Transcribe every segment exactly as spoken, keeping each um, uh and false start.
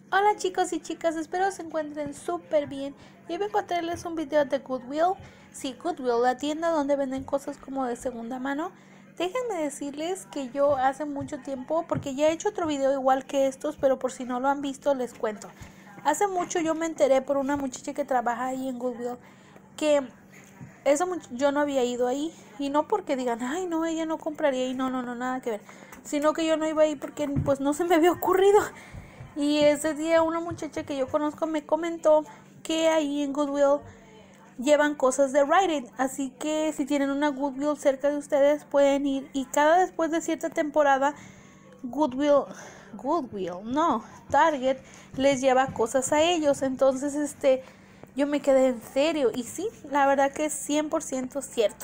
Hola chicos y chicas, espero se encuentren súper bien. Y vengo a traerles un video de Goodwill. Sí, Goodwill, la tienda donde venden cosas como de segunda mano. Déjenme decirles que yo hace mucho tiempo, porque ya he hecho otro video igual que estos, pero por si no lo han visto les cuento. Hace mucho yo me enteré por una muchacha que trabaja ahí en Goodwill que esa yo no había ido ahí, y no porque digan, ay no, ella no compraría ahí, no, no, no, nada que ver, sino que yo no iba ahí porque pues no se me había ocurrido. Y ese día una muchacha que yo conozco me comentó que ahí en Goodwill llevan cosas de Rite Aid, así que si tienen una Goodwill cerca de ustedes pueden ir, y cada después de cierta temporada Goodwill, Goodwill, no, Target les lleva cosas a ellos. Entonces este yo me quedé en serio, y sí, la verdad que es cien por ciento cierto.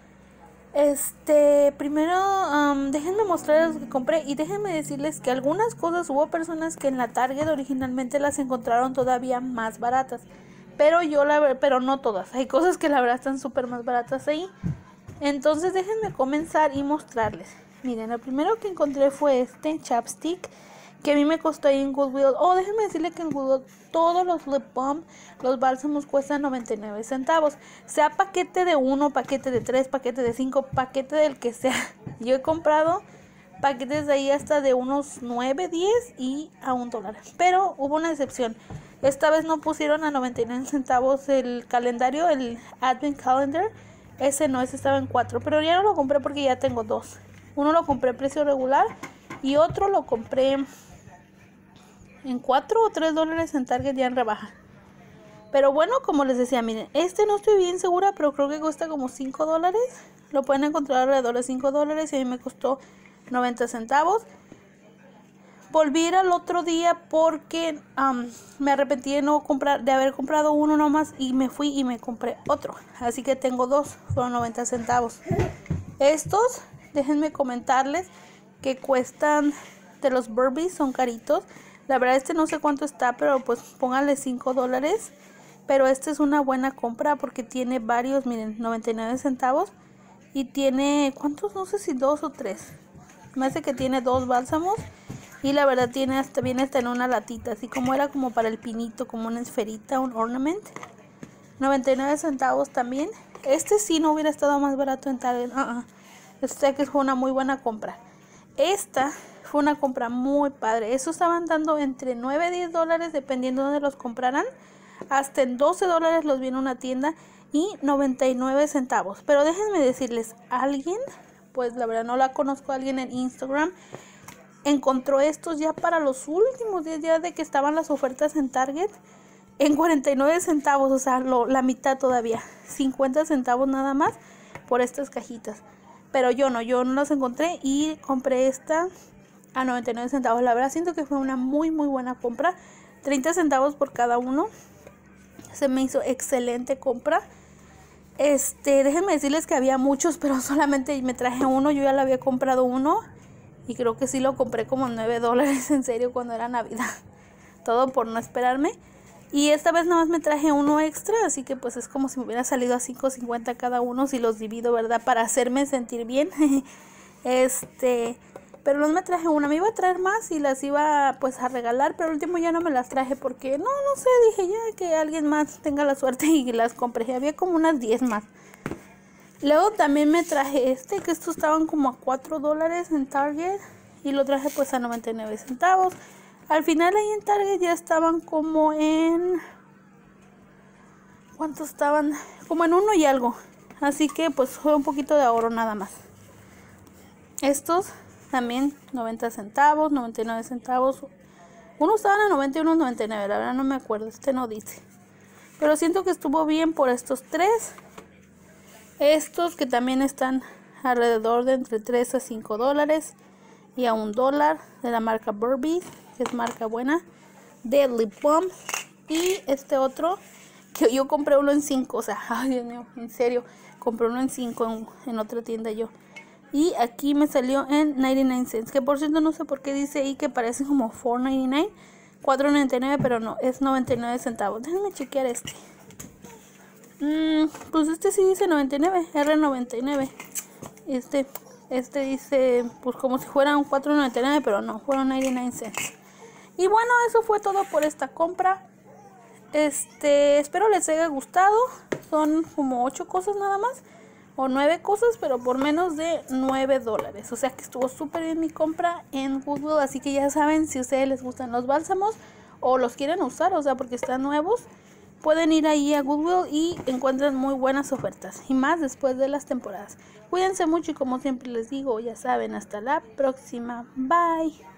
Este, primero, um, déjenme mostrarles lo que compré, y déjenme decirles que algunas cosas hubo personas que en la Target originalmente las encontraron todavía más baratas, pero yo la pero no todas, hay cosas que la verdad están súper más baratas ahí. Entonces déjenme comenzar y mostrarles. Miren, lo primero que encontré fue este chapstick que a mí me costó ahí en Goodwill. Oh, déjenme decirle que en Goodwill todos los lip balm, los bálsamos cuestan noventa y nueve centavos. Sea paquete de uno, paquete de tres, paquete de cinco, paquete del que sea. Yo he comprado paquetes de ahí hasta de unos nueve, diez y a un dólar. Pero hubo una excepción. Esta vez no pusieron a noventa y nueve centavos el calendario, el Advent Calendar. Ese no, ese estaba en cuatro. Pero ya no lo compré porque ya tengo dos. Uno lo compré a precio regular y otro lo compré en cuatro o tres dólares en Target ya en rebaja. Pero bueno, como les decía, miren, este no estoy bien segura, pero creo que cuesta como cinco dólares. Lo pueden encontrar alrededor de cinco dólares y a mí me costó noventa centavos. Volví a ir al otro día porque um, me arrepentí de no comprar, de haber comprado uno nomás, y me fui y me compré otro. Así que tengo dos, fueron noventa centavos. Estos, déjenme comentarles que cuestan, de los Burberry, son caritos. La verdad este no sé cuánto está, pero pues pónganle cinco dólares. Pero este es una buena compra porque tiene varios, miren, noventa y nueve centavos. Y tiene, ¿cuántos? No sé si dos o tres. Me hace que tiene dos bálsamos. Y la verdad tiene hasta, viene hasta en una latita, así como era como para el pinito, como una esferita, un ornament. noventa y nueve centavos también. Este sí no hubiera estado más barato en Target. Uh-uh. Este que fue una muy buena compra. Esta fue una compra muy padre. Estos estaban dando entre nueve y diez dólares dependiendo de dónde los compraran. Hasta en doce dólares los vi en una tienda y noventa y nueve centavos. Pero déjenme decirles, alguien, pues la verdad no la conozco, alguien en Instagram encontró estos ya para los últimos diez días de que estaban las ofertas en Target en cuarenta y nueve centavos, o sea, lo, la mitad todavía, cincuenta centavos nada más por estas cajitas. Pero yo no, yo no las encontré y compré esta a noventa y nueve centavos. La verdad siento que fue una muy muy buena compra. treinta centavos por cada uno. Se me hizo excelente compra. Este, déjenme decirles que había muchos, pero solamente me traje uno. Yo ya lo había comprado uno y creo que sí lo compré como nueve dólares, en serio, cuando era Navidad. Todo por no esperarme. Y esta vez nada más me traje uno extra, así que pues es como si me hubiera salido a cinco cincuenta cada uno si los divido, ¿verdad? Para hacerme sentir bien. Este, pero no me traje una, me iba a traer más y las iba pues a regalar, pero al último ya no me las traje porque no, no sé, dije ya que alguien más tenga la suerte y las compré. Había como unas diez más. Luego también me traje este, que estos estaban como a cuatro dólares en Target y lo traje pues a noventa y nueve centavos. Al final ahí en Target ya estaban como en... ¿cuántos estaban? Como en uno y algo. Así que pues fue un poquito de ahorro nada más. Estos también noventa centavos, noventa y nueve centavos. Unos estaban a noventa y unos noventa y nueve, la verdad no me acuerdo, este no dice. Pero siento que estuvo bien por estos tres. Estos que también están alrededor de entre tres a cinco dólares y a un dólar, de la marca Burberry, que es marca buena, de lip balm. Y este otro que yo compré uno en cinco, o sea, ay Dios mío, en serio, compré uno en cinco en, en otra tienda yo. Y aquí me salió en noventa y nueve cents, que por cierto no sé por qué dice ahí que parece como cuatro noventa y nueve, cuatro noventa y nueve, pero no, es noventa y nueve centavos. Déjenme chequear este. Mm, pues este sí dice noventa y nueve, R noventa y nueve. Este, este dice pues como si fuera un cuatro noventa y nueve, pero no, fueron noventa y nueve cents. Y bueno, eso fue todo por esta compra. Este, espero les haya gustado. Son como ocho cosas nada más, o nueve cosas, pero por menos de nueve dólares. O sea que estuvo súper bien mi compra en Goodwill. Así que ya saben, si a ustedes les gustan los bálsamos o los quieren usar, o sea porque están nuevos, pueden ir ahí a Goodwill y encuentran muy buenas ofertas. Y más después de las temporadas. Cuídense mucho y como siempre les digo, ya saben, hasta la próxima. Bye.